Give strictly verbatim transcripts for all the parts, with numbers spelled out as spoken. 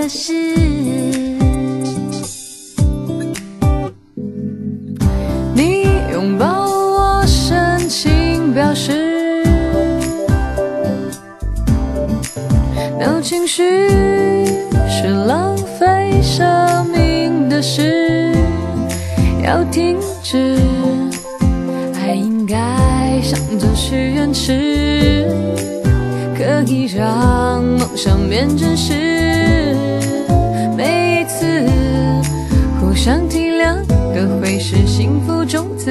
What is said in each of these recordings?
的事。你拥抱我，深情表示，没有情绪是浪费生命的事，要停止。还应该像做许愿池，可以让梦想变真实。每一次互相体谅，都会是幸福种子。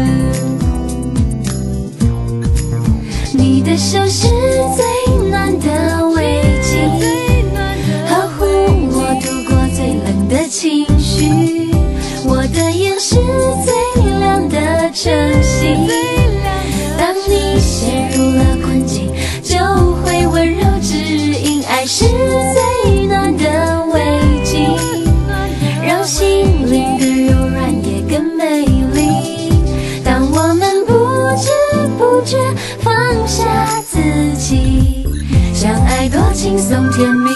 你的手是最暖的围巾，呵护我度过最冷的情绪。我的眼是最亮的晨曦，当你陷入了困境，就会温柔指引。爱是最暖的围巾，让心灵更柔软也更美丽。当我们不知不觉放下自己，相爱多轻松甜蜜。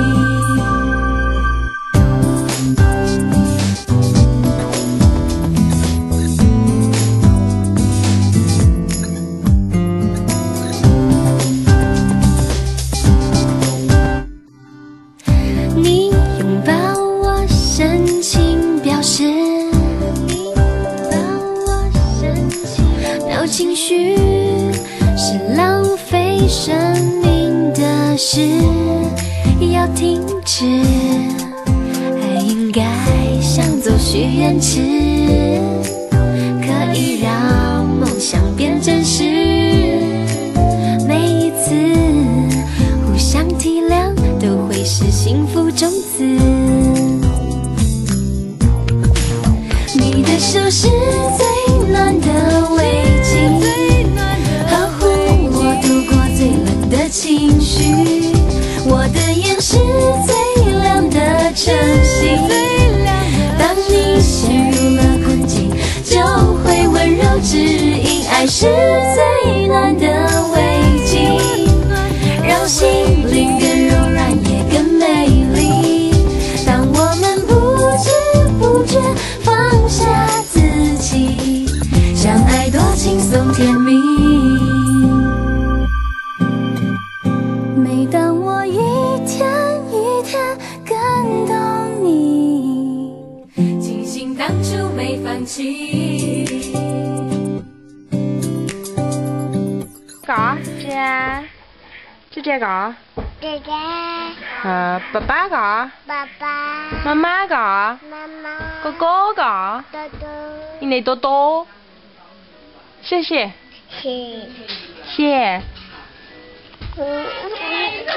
情绪是浪费生命的事，要停止。还应该像座许愿池，可以让梦想变真实。每一次互相体谅，都会是幸福种子。你的手是最暖的围巾，呵护我度过最冷的情绪。我的眼是最亮的晨曦，当你陷入了困境，就会温柔指引。爱是最暖的围巾，让心灵更柔软也更美丽。当我们不知不觉放下自己，相爱多轻松甜蜜。每当我一天一天更懂你，庆幸当初没放弃。 嘎，姐，姐姐嘎， 姐姐， 呃，爸爸嘎， 爸爸， 妈妈嘎， 妈妈， 哥哥嘎， 多多， 你那多多，谢谢， 谢谢。 嗯